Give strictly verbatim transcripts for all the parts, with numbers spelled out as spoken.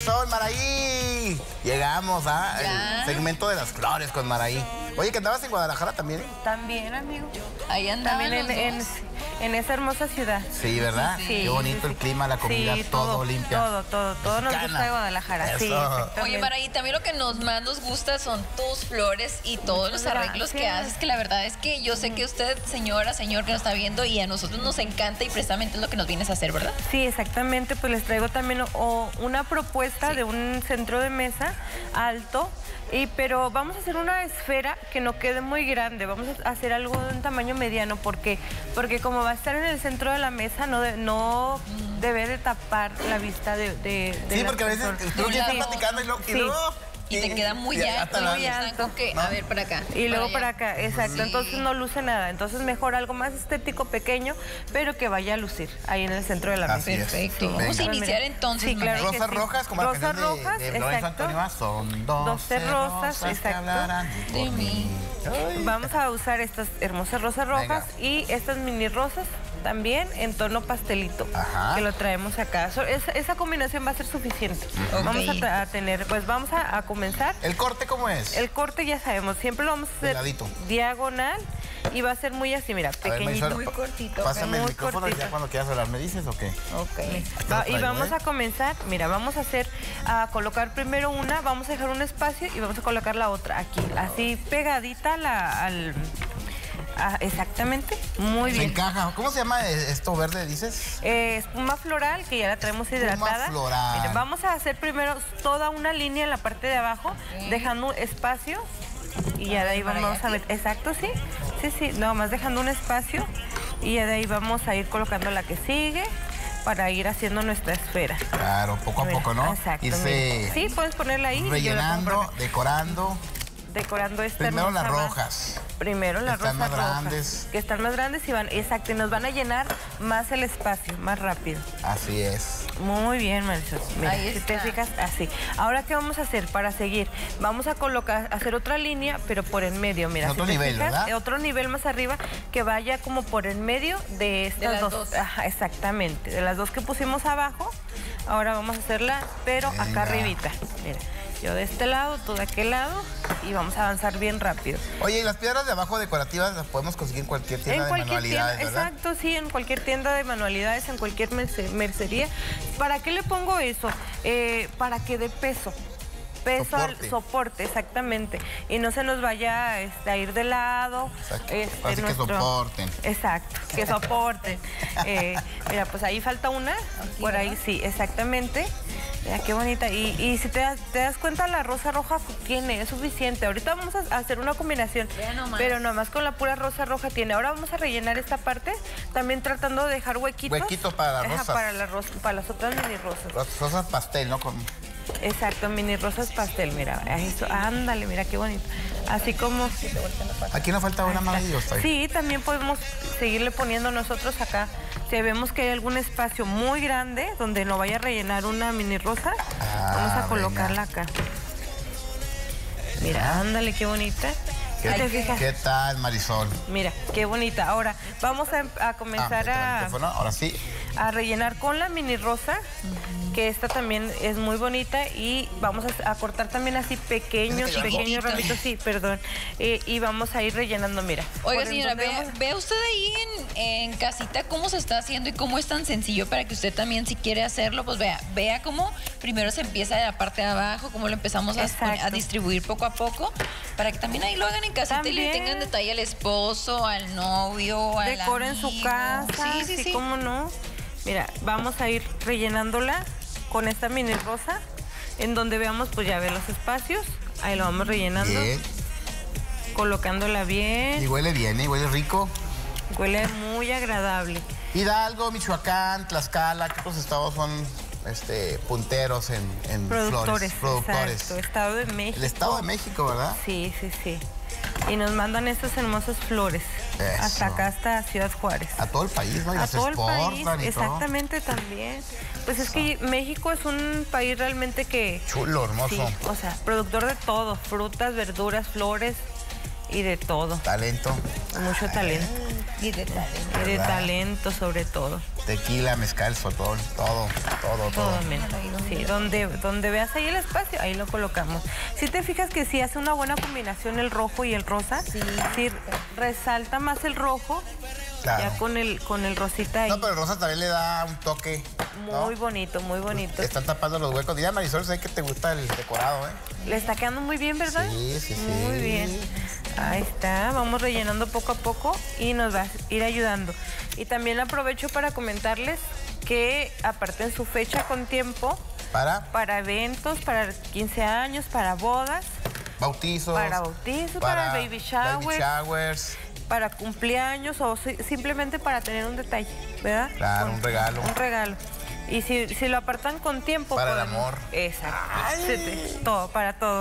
Marisol, Maraí. Llegamos al segmento de las flores con Maraí. Oye, que andabas en Guadalajara también. También, amigo. Ahí andamos. También en, en, en esa hermosa ciudad. Sí, ¿verdad? Sí, Qué bonito sí, el clima, la comida, sí, todo, todo limpia. Todo, todo, todo nos gusta de Guadalajara. Eso. Sí, exactamente. Oye, Maraí, también lo que nos más nos gusta son tus flores y todos los arreglos que haces, que la verdad es que yo sé que usted, señora, señor que nos está viendo, y a nosotros nos encanta y precisamente es lo que nos vienes a hacer, ¿verdad? Sí, exactamente, pues les traigo también o, una propuesta sí. de un centro de mesa alto, y, pero vamos a hacer una esfera que no quede muy grande, vamos a hacer algo de un tamaño mediano, porque, porque como va a estar en el centro de la mesa, no, de, no mm. debe de tapar la vista de, de, de Sí, porque a veces tú estás platicando y luego... Sí. Y te queda muy alto, muy alto. Que, ¿no? A ver, para acá. Y luego para, para acá, exacto. Sí. Entonces no luce nada. Entonces mejor algo más estético, pequeño, pero que vaya a lucir ahí en el centro de la mesa. Perfecto. Sí. Vamos a iniciar entonces. Sí, claro. Rosas sí. rojas, como rosas la rojas, de, de exacto. Antonio, son doce rosas, exacto. De mí. Vamos a usar estas hermosas rosas rojas. Venga. Y estas mini rosas también en tono pastelito. Ajá. Que lo traemos acá. So, esa, esa combinación va a ser suficiente. Okay. Vamos a, a tener, pues vamos a, a comenzar. ¿El corte cómo es? El corte ya sabemos, siempre lo vamos a hacer Peladito. diagonal y va a ser muy así, mira, pequeñito. Ver, muy cortito. Pásame muy el micrófono cortito. Ya cuando quieras hablar, ¿me dices o qué? Ok. Va, y vamos ¿eh? a comenzar, mira, vamos a hacer, a colocar primero una, vamos a dejar un espacio y vamos a colocar la otra aquí, así pegadita la, al... Ah, exactamente, muy se bien. encaja. ¿Cómo se llama esto verde, dices? Eh, espuma floral, que ya la traemos hidratada. Espuma floral. Miren, vamos a hacer primero toda una línea en la parte de abajo, okay. dejando espacio. Y ya de ahí vamos a ver. Exacto, sí. Sí, sí, nada más dejando un espacio. Y ya de ahí vamos a ir colocando la que sigue para ir haciendo nuestra esfera. Claro, poco a mira, poco, ¿no? Exacto. Irse sí, puedes ponerla ahí. rellenando, decorando. Decorando esta Primero las rosa. rojas. Primero las están rosas más rojas, grandes. que están más grandes y van, exacto, y nos van a llenar más el espacio, más rápido. Así es. Muy bien, Marisol. Mira, ahí si está. te fijas, así. Ahora, ¿qué vamos a hacer para seguir? Vamos a colocar, hacer otra línea, pero por en medio, mira. Otro si nivel, fijas, ¿verdad? Otro nivel más arriba, que vaya como por en medio de estas de las dos. dos. Ajá, exactamente, de las dos que pusimos abajo. Ahora vamos a hacerla, pero Venga. acá arribita. Mira. Yo de este lado, tú de aquel lado, y vamos a avanzar bien rápido. Oye, ¿y las piedras de abajo decorativas las podemos conseguir en cualquier tienda en cualquier de manualidades, tienda, ¿verdad? Exacto, sí, en cualquier tienda de manualidades, en cualquier mercería. ¿Para qué le pongo eso? Eh, para que dé peso. Peso soporte. al soporte, exactamente. Y no se nos vaya este, a ir de lado. Este, Así nuestro... que soporten. Exacto, que soporten. eh, mira, pues ahí falta una. Aquí, por ahí, ¿no? Sí, exactamente. Mira, qué bonita. Y, y si te das, te das cuenta, la rosa roja tiene, es suficiente. Ahorita vamos a hacer una combinación, nomás. pero nomás con la pura rosa roja tiene. Ahora vamos a rellenar esta parte, también tratando de dejar huequitos. Huequitos para las rosas. Para, la rosa, para las otras mini rosas. Las rosas pastel, ¿no? Con... Exacto, mini rosas pastel, mira. Eso, ándale, mira qué bonito. Así como... Aquí nos falta una más. Sí, también podemos seguirle poniendo nosotros acá. Si vemos que hay algún espacio muy grande donde no vaya a rellenar una mini rosa, ah, vamos a colocarla venga. acá. Mira, ándale, qué bonita. ¿Qué, ¿Te fijas? ¿Qué tal, Marisol? Mira, qué bonita. Ahora, vamos a, a comenzar ah, a... Ahora sí. A rellenar con la mini rosa, uh-huh. que esta también es muy bonita, y vamos a, a cortar también así pequeños, pequeños ramitos, sí, perdón, eh, y vamos a ir rellenando, mira. Oiga, señora, vea, vamos... vea usted ahí en, en casita cómo se está haciendo y cómo es tan sencillo para que usted también, si quiere hacerlo, pues vea, vea cómo primero se empieza de la parte de abajo, cómo lo empezamos a, a distribuir poco a poco, para que también ahí lo hagan en casita también. Y le tengan detalle al esposo, al novio, al Decoren amigo. su casa, sí, sí, sí, sí. ¿Cómo no? Mira, vamos a ir rellenándola con esta mini rosa, en donde veamos, pues ya ve los espacios, ahí lo vamos rellenando, bien. Colocándola bien. Y huele bien, ¿eh? Huele rico. Huele muy agradable. Hidalgo, Michoacán, Tlaxcala, ¿qué otros estados son este, punteros en, en productores, flores? Productores. Exacto, Estado de México. El Estado de México, ¿verdad? Sí, sí, sí. Y nos mandan estas hermosas flores. Eso. Hasta acá, hasta Ciudad Juárez. A todo el país, ¿no? Y a las todo el país, y exactamente todo. También. Pues es que México es un país realmente que... Chulo, hermoso. Sí, o sea, productor de todo, frutas, verduras, flores y de todo. Talento. Mucho talento. Y de talento. Y de talento, sobre todo. Tequila, mezcal, sotol, todo, todo, todo. Todo, mira. Sí, donde, donde veas ahí el espacio, ahí lo colocamos. Si te fijas que sí hace una buena combinación el rojo y el rosa, sí, sí resalta más el rojo, claro, ya con el, con el rosita ahí. No, pero el rosa también le da un toque, ¿no? Muy bonito, muy bonito. Están tapando los huecos. Mira, Marisol, sé que te gusta el decorado, ¿eh? Le está quedando muy bien, ¿verdad? Sí, sí, sí. Muy bien. Ahí está, vamos rellenando poco a poco y nos va a ir ayudando. Y también aprovecho para comentarles que aparten su fecha con tiempo. ¿Para? Para eventos, para quince años, para bodas. Bautizos. Para bautizos, para, para baby showers. Baby showers. Para cumpleaños o si, simplemente para tener un detalle, ¿verdad? Claro, con, un regalo. Un regalo. Y si, si lo apartan con tiempo... Para podemos, el amor. Exacto. Todo, para todo.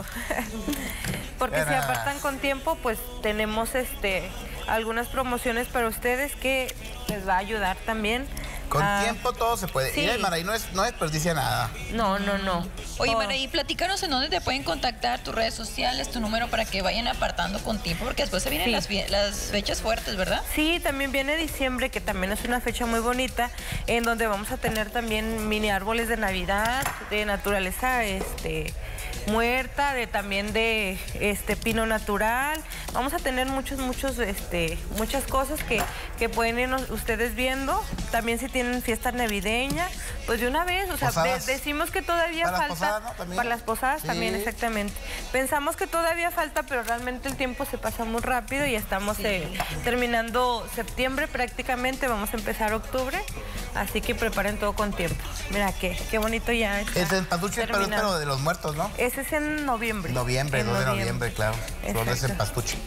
Porque Era. si apartan con tiempo, pues tenemos este algunas promociones para ustedes que les va a ayudar también. Con a... tiempo todo se puede. Sí. Y Maraí no, es, no desperdicia nada. No, no, no. Oye, Maraí, platícanos en dónde te pueden contactar, tus redes sociales, tu número para que vayan apartando con tiempo, porque después se vienen sí. las, las fechas fuertes, ¿verdad? Sí, también viene diciembre, que también es una fecha muy bonita, en donde vamos a tener también mini árboles de Navidad, de naturaleza este, muerta, de también de este pino natural. Vamos a tener muchos, muchos, este, muchas cosas que, que pueden ir ustedes viendo. También si tienen fiesta navideña, pues de una vez, o sea, de, decimos que todavía para falta. Las posadas, ¿no? También. Para las posadas sí. también, exactamente. Pensamos que todavía falta, pero realmente el tiempo se pasa muy rápido y estamos sí. eh, terminando septiembre prácticamente, vamos a empezar octubre, así que preparen todo con tiempo. Mira qué, qué bonito ya está. Es el pastuche, pero, pero de los muertos, ¿no? Ese es en noviembre. Noviembre, en dos noviembre. de noviembre, claro. Solo es el pastuche.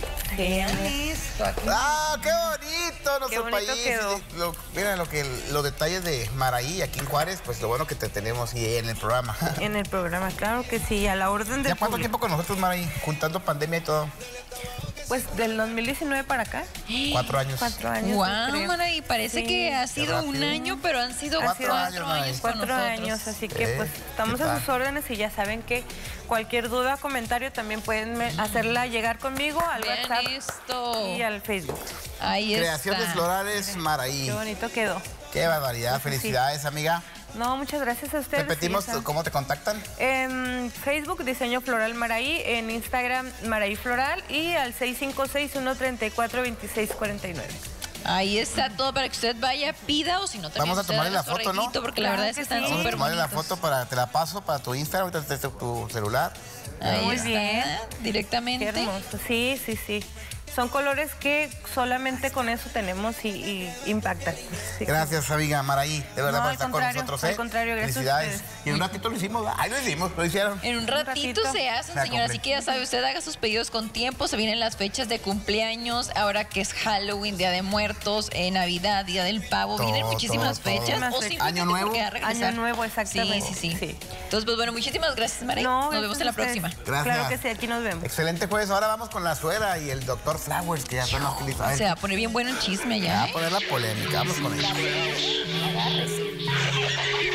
Sí, listo. ¡Ah, qué bonito nuestro qué bonito país! Quedó. Lo, mira lo que, los detalles de Maraí aquí en Juárez, pues lo bueno que te tenemos y en el programa. En el programa, claro que sí, a la orden de. ¿Ya cuánto tiempo con nosotros, Maraí? Juntando pandemia y todo. Pues del dos mil diecinueve para acá. Cuatro años. Cuatro años. Wow, Maraí, parece sí. que ha sido un año, pero han sido cuatro, cuatro años. años cuatro años, así que eh, pues estamos a sus órdenes y ya saben que cualquier duda, comentario también pueden hacerla llegar conmigo al Vean WhatsApp esto. y al Facebook. Ahí Creaciones está. Florales Maraí. Qué bonito quedó. Qué barbaridad. Felicidades, sí. amiga. No, muchas gracias a ustedes. Repetimos, ¿cómo te contactan? En Facebook, Diseño Floral Maraí, en Instagram, Maraí Floral y al seis cinco seis, uno tres cuatro, dos seis cuatro nueve. Ahí está todo para que usted vaya, pida o si no también. Vamos a tomarle la foto, ¿no? Porque la verdad es que están súper bonitos. Vamos a tomarle la foto para, te la paso para tu Instagram, ahorita te tu celular. Ahí Muy está, bien. Directamente. Qué hermoso. Sí, sí, sí. Son colores que solamente con eso tenemos y, y impactan. Sí. Gracias, amiga Maraí, de verdad, no, por estar con nosotros. ¿eh? Al contrario, gracias. Felicidades. Y en un ratito lo hicimos, ay, lo hicimos, lo hicieron. En un ratito, un ratito. se hacen, señora, así que ya sabe, usted haga sus pedidos con tiempo, se vienen las fechas de cumpleaños, ahora que es Halloween, Día de Muertos, eh, Navidad, Día del Pavo, todo, vienen muchísimas todo, fechas. Todo. O simplemente Año Nuevo. Año Nuevo, exactamente. Sí, sí, sí, sí. Entonces, pues bueno, muchísimas gracias, Maraí. No, nos vemos en la próxima. Gracias. Claro que sí, aquí nos vemos. Excelente jueves. Ahora vamos con la suegra y el doctor Flowers, que ya son los listos. Se va a poner bien bueno el chisme ya. Se va a poner la polémica. Vamos con ella.